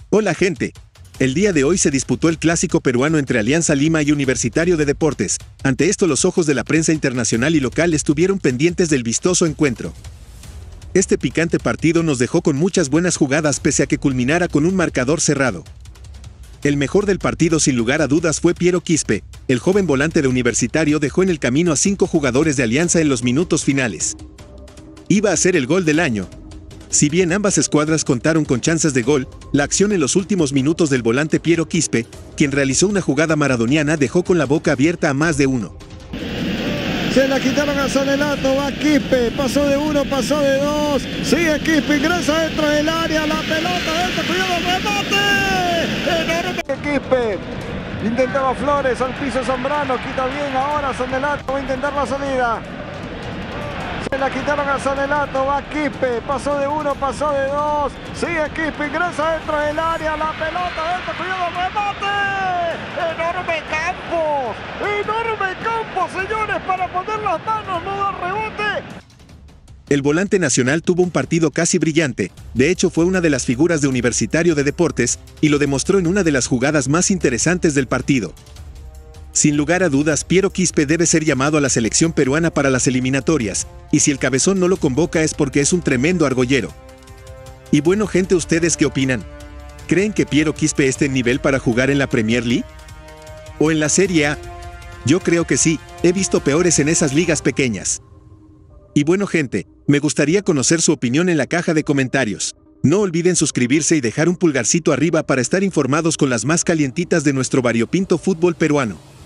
Hola gente. El día de hoy se disputó el clásico peruano entre Alianza Lima y Universitario de Deportes. Ante esto los ojos de la prensa internacional y local estuvieron pendientes del vistoso encuentro. Este picante partido nos dejó con muchas buenas jugadas pese a que culminara con un marcador cerrado. El mejor del partido sin lugar a dudas fue Piero Quispe. El joven volante de Universitario dejó en el camino a 5 jugadores de Alianza en los minutos finales. Iba a ser el gol del año. Si bien ambas escuadras contaron con chances de gol, la acción en los últimos minutos del volante Piero Quispe, quien realizó una jugada maradoniana, dejó con la boca abierta a más de uno. Se la quitaron a Sanelato, va Quispe, pasó de uno, pasó de dos, sigue Quispe, ingresa dentro del área, la pelota, dentro, cuidado, remate, enorme Quispe, intentaba Flores, al piso Zambrano, quita bien ahora Sanelato, va a intentar la salida. Se la quitaron a Sanelato, va Quispe, pasó de uno, pasó de dos, sigue Quispe, ingresa dentro del área, la pelota, dentro, cuidado, remate, enorme campo, señores, para poner las manos, no da rebote. El volante nacional tuvo un partido casi brillante, de hecho fue una de las figuras de Universitario de Deportes, y lo demostró en una de las jugadas más interesantes del partido. Sin lugar a dudas, Piero Quispe debe ser llamado a la selección peruana para las eliminatorias, y si el cabezón no lo convoca es porque es un tremendo argollero. Y bueno gente, ¿ustedes qué opinan? ¿Creen que Piero Quispe esté en nivel para jugar en la Premier League? ¿O en la Serie A? Yo creo que sí, he visto peores en esas ligas pequeñas. Y bueno gente, me gustaría conocer su opinión en la caja de comentarios. No olviden suscribirse y dejar un pulgarcito arriba para estar informados con las más calientitas de nuestro variopinto fútbol peruano.